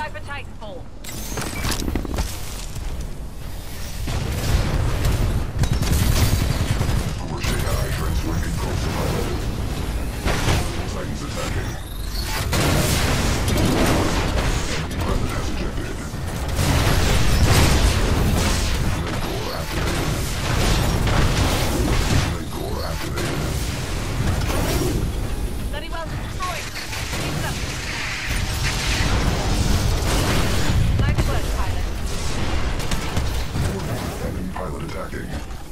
go for Titanfall. Oversea AI transferring control to pilot. Titans attacking. Enemy pilot has ejected. Link core activated. Link core activated. Bloody well destroyed. Keep it up. Nice work, pilot. Warning, enemy pilot attacking.